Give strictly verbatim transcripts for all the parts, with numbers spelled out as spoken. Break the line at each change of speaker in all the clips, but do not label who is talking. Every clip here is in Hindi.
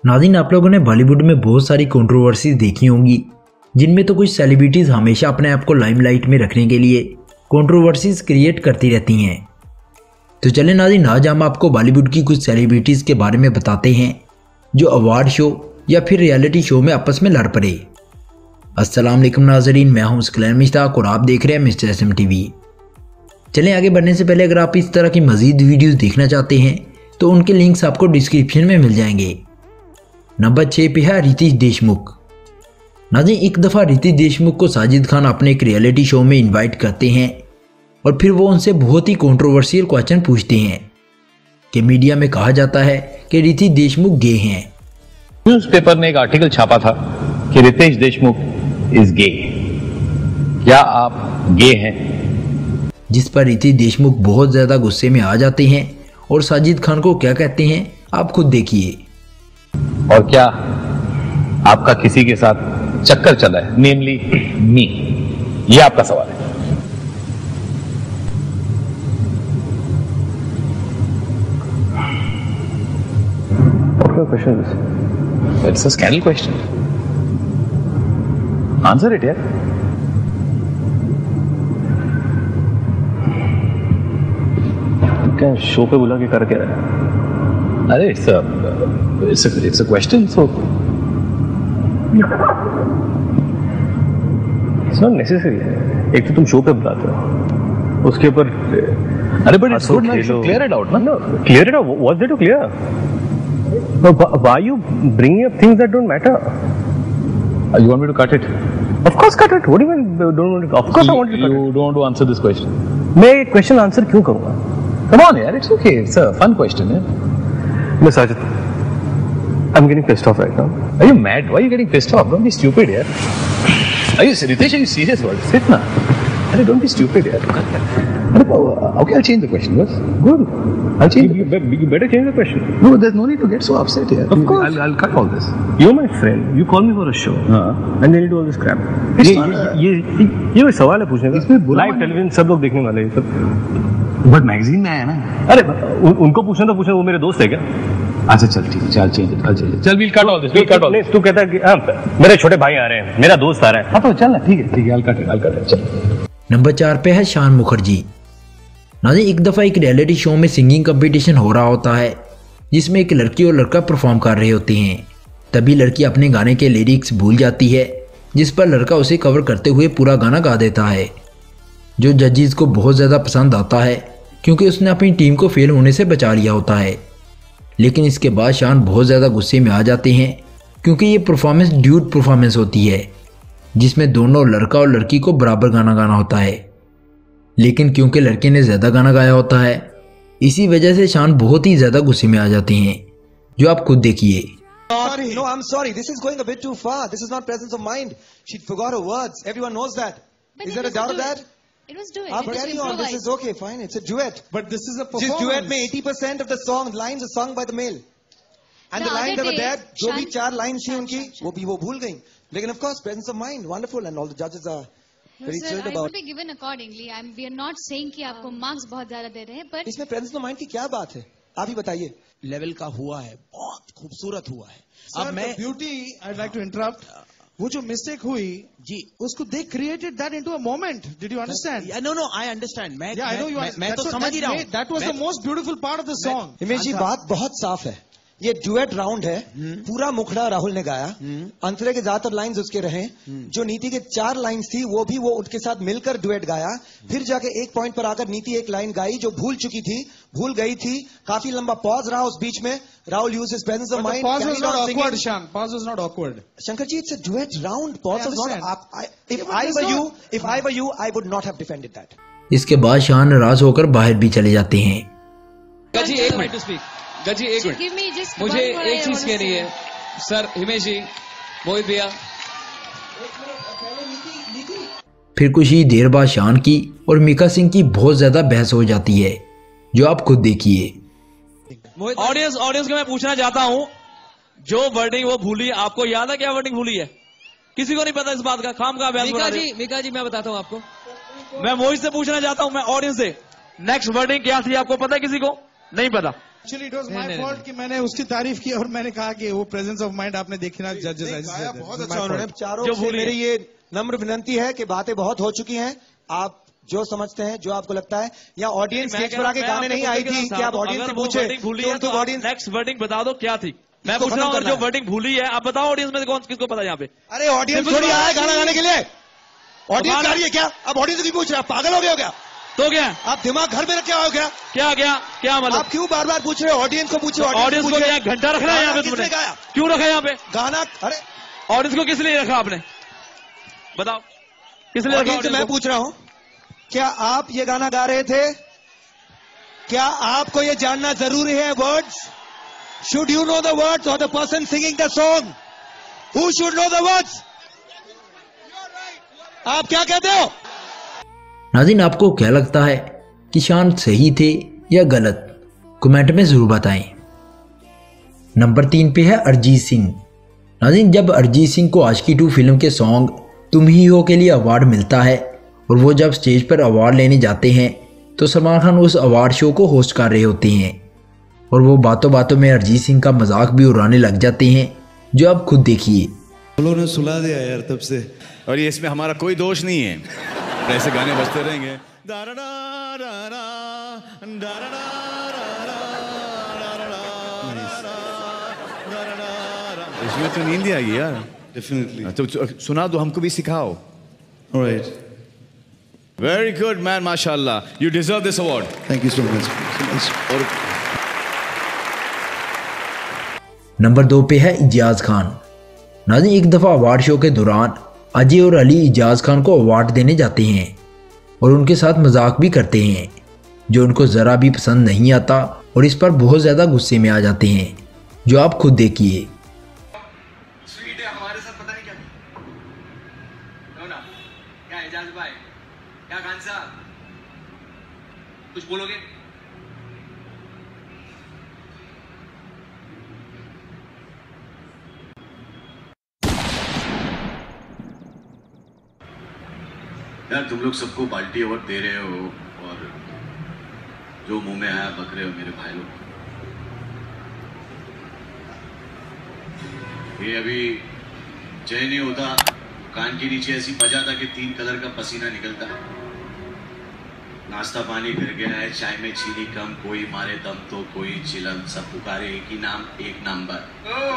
नाज़रीन, आप लोगों ने बॉलीवुड में बहुत सारी कंट्रोवर्सीज देखी होंगी, जिनमें तो कुछ सेलिब्रिटीज़ हमेशा अपने आप को लाइमलाइट में रखने के लिए कंट्रोवर्सीज क्रिएट करती रहती हैं। तो चलें नाज़रीन, आज हम आपको बॉलीवुड की कुछ सेलिब्रिटीज़ के बारे में बताते हैं जो अवार्ड शो या फिर रियलिटी शो में आपस में लड़ पड़े। अस्सलाम वालेकुम नाज़रीन, मैं हूं स्कलैन मुश्ताक और आप देख रहे हैं मिस्टर एस एम टीवी। चलें आगे बढ़ने से पहले अगर आप इस तरह की मज़ीद वीडियोज़ देखना चाहते हैं तो उनके लिंक्स आपको डिस्क्रिप्शन में मिल जाएंगे। नंबर छः पे है रितेश देशमुख। नाज़रीन, एक दफ़ा रितेश देशमुख को साजिद खान अपने एक रियलिटी शो में इनवाइट करते हैं और फिर वो उनसे बहुत ही कंट्रोवर्शियल क्वेश्चन पूछते हैं कि मीडिया में कहा जाता है कि रितेश देशमुख गे हैं।
न्यूज़पेपर ने एक आर्टिकल छापा था कि रितेश देशमुख इज गे, क्या आप गे हैं?
जिस पर रितेश देशमुख बहुत ज़्यादा गुस्से में आ जाते हैं और साजिद खान को क्या कहते हैं आप खुद देखिए।
और क्या आपका किसी के साथ चक्कर चला है, नेमली मी? ये आपका सवाल है। What question is this? It's a scandal question. Answer it, यार। क्या शो पे बुला के कर क्या रहा है? अरे it's a it's a it's a question, so it's not necessary. एक तो तुम शो पे बुलाते हो, उसके ऊपर अरे but it's good, clear it out ना। Clear it out, what's there to clear? Why you bringing up things that don't matter? Uh, you want me to cut it? Of course cut it. What do you mean don't want to? Of course you, I want to cut it. You don't want to answer this question. मैं ये question answer क्यों करूँगा? Come on यार, it's okay. It's a fun question, yeah. No, Sajid, I'm getting pissed off right now. Are you mad? Why are you getting pissed off? Don't be stupid, यार. Are you Ritesh? Are you serious? What? Sit na. Arey, don't be stupid, यार. Okay, I'll change the question. Yes, good. I'll change. You, you, you better change the question. No, there's no need to get so upset here. Of course, I'll, I'll cut all this. You're my friend. You call me for a show, uh-huh. and then you do all this crap. ये ये ये ये कोई सवाल है पूछने का? इसमें लाइव टेलीविजन सब लोग देखने वाले हैं सब। बट मैगजीन में आया ना। अरे उन, उनको पूछना तो पूछना, वो मेरे दोस्त है क्या? अच्छा चल ठीक है, चल चेंज इट, चल चल चल, will cut all this, will cut all this. तू कहता है कि हाँ मेरे छोटे भाई आ रहे हैं, मेरा दोस्त आ रहा है। हाँ तो चल ना, ठीक है ठीक है, I'll cut it, I'll cut it, चल।
नंबर चार पे है शान मुखर्जी। नाज़रीन, एक दफ़ा एक रियलिटी शो में सिंगिंग कंपटीशन हो रहा होता है जिसमें एक लड़की और लड़का परफॉर्म कर रहे होते हैं। तभी लड़की अपने गाने के लिरिक्स भूल जाती है, जिस पर लड़का उसे कवर करते हुए पूरा गाना गा देता है, जो जजेस को बहुत ज़्यादा पसंद आता है क्योंकि उसने अपनी टीम को फेल होने से बचा लिया होता है। लेकिन इसके बाद शान बहुत ज़्यादा गुस्से में आ जाते हैं क्योंकि ये परफॉर्मेंस ड्यूट परफॉर्मेंस होती है जिसमें दोनों लड़का और लड़की को बराबर गाना गाना होता है। लेकिन क्योंकि लड़के ने ज़्यादा गाना गाया होता है, इसी वजह से शान बहुत ही ज़्यादा गुस्से में आ जाते हैं, जो आप खुद देखिए।
Sorry, no, I'm sorry. This is going a bit too far. This is not presence of mind. She forgot her words. Everyone knows that.
But
is there a doubt of that?
It was duet.
I'm carrying on. This is okay, fine. It's a duet.
But this is a performance.
Just duet में eighty percent of the song lines are sung by the male. And the, the lines that were there, जो भी चार lines थी उनकी, वो भी वो भूल गई. लेकिन of course, presence of mind, wonderful, and all the judges are very
sir,
thrilled
I
about.
will be given accordingly. I'm, we are not saying कि आपको marks बहुत ज़्यादा दे रहे हैं, but
इसमें presence of mind की क्या बात है? आप ही बताइए।
लेवल का हुआ है, बहुत खूबसूरत हुआ है।
अब मैं beauty, I'd like to interrupt. वो जो मिस्टेक हुई
जी,
उसको they created that into a moment. Did you understand?
No no, I understand. मैं
आई नो यू
मैं, मैं तो समझ ही रहा हूँ।
That was the most beautiful part of the song.
Himesh ji, बात बहुत साफ है। ये ड्यूएट राउंड है, पूरा मुखड़ा राहुल ने गाया, अंतरे के ज्यादातर लाइंस उसके रहे, जो नीति के चार लाइंस थी वो भी वो उनके साथ मिलकर ड्यूएट गाया। फिर जाके एक पॉइंट पर आकर नीति एक लाइन गाई जो भूल चुकी थी, भूल गई थी। काफी लंबा पॉज रहा उस बीच में। Rahul use his presence of mind.
Pause was not awkward, Shaan. Pause was not awkward.
Shankar ji, it's a duet round. Pause was not. If I were you if I were you I would not have defended that.
इसके बाद शान नाराज होकर बाहर भी चले जाते हैं।
गजी एक मिनट स्पीक गजी एक मिनट मुझे एक चीज कहनी है सर। हिमेश जी, मोहित भैया।
फिर कुछ ही देर बाद शान की और मीका सिंह की बहुत ज्यादा बहस हो जाती है, जो आप खुद देखिए।
ऑडियंस ऑडियंस को मैं पूछना चाहता हूं, जो वर्डिंग वो भूली, आपको याद है क्या वर्डिंग भूली है? किसी को नहीं पता इस बात का, खाम का बहस। मीका जी, मीका जी मैं बताता हूं आपको। मैं मोहित से पूछना चाहता हूं, मैं ऑडियंस से, नेक्स्ट वर्डिंग क्या थी आपको पता है? किसी को नहीं पता?
Actually it was my fault कि मैंने उसकी तारीफ की और मैंने कहा कि वो प्रेजेंस ऑफ माइंड आपने देखी ना जजेस
बहुत अच्छा उन्होंने। चारों से मेरी ये नम्र विनंती है कि बातें बहुत हो चुकी हैं, आप जो समझते हैं, जो आपको लगता है, या ऑडियंस स्टेज पर आके गाने नहीं आई थी कि आप ऑडियंस से पूछे तो ऑडियंस
नेक्स्ट वर्डिंग बता दो क्या थी। मैं पूछ रहा हूँ जो वर्डिंग भूली है आप बताओ ऑडियंस में से कौन किसको पता है यहाँ पे।
अरे ऑडियंस थोड़ी आया है गाना गाने के लिए, ऑडियंस गा रही है क्या? अब ऑडियंस की पूछ रहे हैं, पागल हो गए हो क्या?
तो क्या
आप दिमाग घर में रखे हो क्या?
क्या क्या क्या मतलब
आप क्यों बार बार पूछ रहे हो? ऑडियंस को पूछे,
ऑडियंस को क्या घंटा रखना है यहाँ पे तुमने? क्यों रखा है यहाँ पे
गाना? अरे
ऑडियंस को किस लिए रखा आपने, बताओ किस लिए रखा?
मैं पूछ रहा हूँ, क्या आप ये गाना गा रहे थे? क्या आपको ये जानना जरूरी है words? Should you know the words और the person singing the song? Who should know the words? आप क्या कहते हो?
नाज़रीन, आपको क्या लगता है कि शान सही थे या गलत? कमेंट में ज़रूर बताएं। नंबर तीन पे है अरिजीत सिंह। नाज़रीन, जब अरिजीत सिंह को आशिकी टू फिल्म के सॉन्ग तुम ही हो के लिए अवार्ड मिलता है और वो जब स्टेज पर अवार्ड लेने जाते हैं तो सलमान खान उस अवार्ड शो को होस्ट कर रहे होते हैं और वो बातों बातों में अरिजीत सिंह का मजाक भी उड़ाने लग जाते हैं, जो आप खुद देखिए।
उन्होंने सुला दिया यार तब से, और ये इसमें हमारा कोई दोष नहीं है, ऐसे गाने बजते रहेंगे। इसमें तो नींद आएगी यार, डेफिनेटली। तो सुना दो, हमको भी सिखाओ। ऑलराइट, वेरी गुड मैन, माशाल्लाह, you deserve this award. Thank you so much.
Number दो पे है इजाज खान। नाज़रीन, एक दफ़ा अवार्ड शो के दौरान अजय और अली इजाज खान को अवार्ड देने जाते हैं और उनके साथ मजाक भी करते हैं, जो उनको ज़रा भी पसंद नहीं आता और इस पर बहुत ज़्यादा गुस्से में आ जाते हैं, जो आप खुद देखिए।
हमारे साथ पता नहीं क्या ना, क्या इजाज भाई, क्या खान साहब, कुछ बोलोगे?
यार तुम लोग सबको बाल्टी अवार्ड दे रहे हो और जो मुंह में आया बक रहे हो मेरे भाई लोग। ये अभी जय नहीं होता, कान के नीचे ऐसी बजाता कि तीन कलर का पसीना निकलता। नाश्ता पानी कर गया है, चाय में चीनी कम, कोई मारे दम तो कोई चिलम, सब पुकारे एक ही नाम, एक नंबर।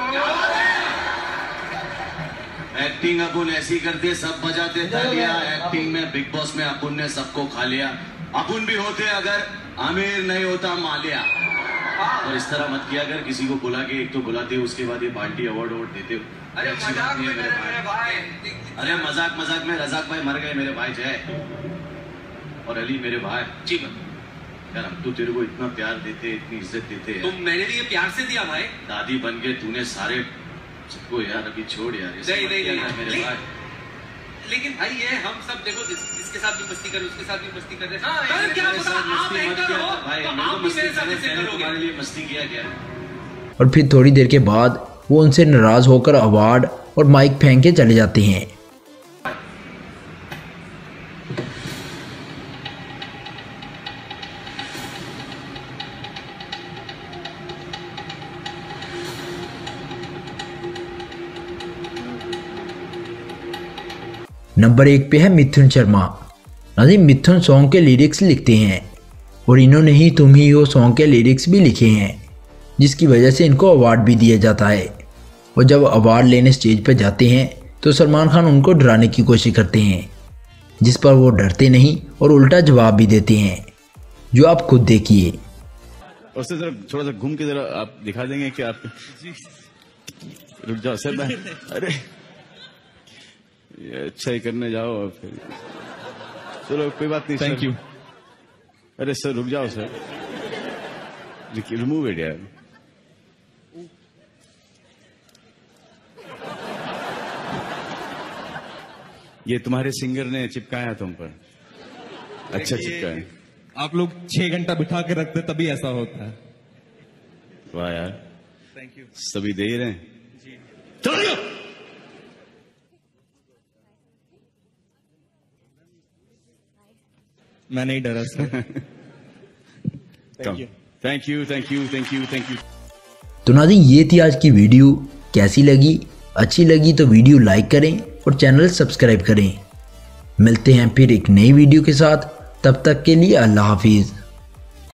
एक्टिंग अपन ऐसी करते, सब बजाते तालियां। एक्टिंग में बिग बॉस में अपन ने सबको खा लिया। अपन भी होते अगर आमिर नहीं होता मालिया। और इस तरह मत किया अगर किसी को बुला के, एक तो बुलाते हो उसके बाद ये पार्टी अवार्ड अवार्ड देते हो। अरे मजाक में मेरे भाई, अरे मजाक मजाक में रजाक भाई मर गए मेरे भाई जय और अली मेरे भाई। जी यार, हम तो तेरे को इतना प्यार देते, इतनी इज्जत देते हैं।
तुम मैंने लिए प्यार से दिया भाई।
दादी बन के तूने सारे सबको यार अभी छोड़ यार।
नहीं नहीं नहीं मेरे भाई, लेकिन भाई ये हम सब देखो, इसके साथ भी मस्ती कर, उसके साथ भी मस्ती कर रहे हैं। क्या पता आप एंकर हो तो आप भी मेरे साथ ऐसे करोगे।
तुम्हारे लिए मस्ती किया क्या?
और फिर थोड़ी देर के बाद वो उनसे नाराज होकर अवार्ड और माइक फेंक के चले जाते हैं। नंबर एक पे है मिथुन शर्मा। नाज़रीन, मिथुन सॉन्ग के लिरिक्स लिखते हैं और इन्होंने ही तुम ही हो सॉन्ग के लिरिक्स भी लिखे हैं, जिसकी वजह से इनको अवार्ड भी दिया जाता है। और जब अवार्ड लेने स्टेज पर जाते हैं तो सलमान खान उनको डराने की कोशिश करते हैं, जिस पर वो डरते नहीं और उल्टा जवाब भी देते हैं, जो आप खुद देखिए।
और सर जरा थोड़ा सा घूम के जरा आप दिखा देंगे कि आप रुक जाओ सर। मैं अरे ये अच्छा ही करने जाओ और फिर चलो कोई बात नहीं। Thank you. अरे सर रुक जाओ सर, रिमूव इट यार। ये तुम्हारे सिंगर ने चिपकाया तुम पर, अच्छा चिपकाया।
आप लोग छह घंटा बिठा के रखते तभी ऐसा होता है।
वाह यार, थैंक यू। सभी दे ही रहे हैं।
मैं नहीं डरा sir.
Thank you. Thank you thank you thank you thank you.
तो नाज़रीन, ये थी आज की वीडियो। कैसी लगी? अच्छी लगी तो वीडियो लाइक करें और चैनल सब्सक्राइब करें। मिलते हैं फिर एक नई वीडियो के साथ, तब तक के लिए अल्लाह हाफिज़।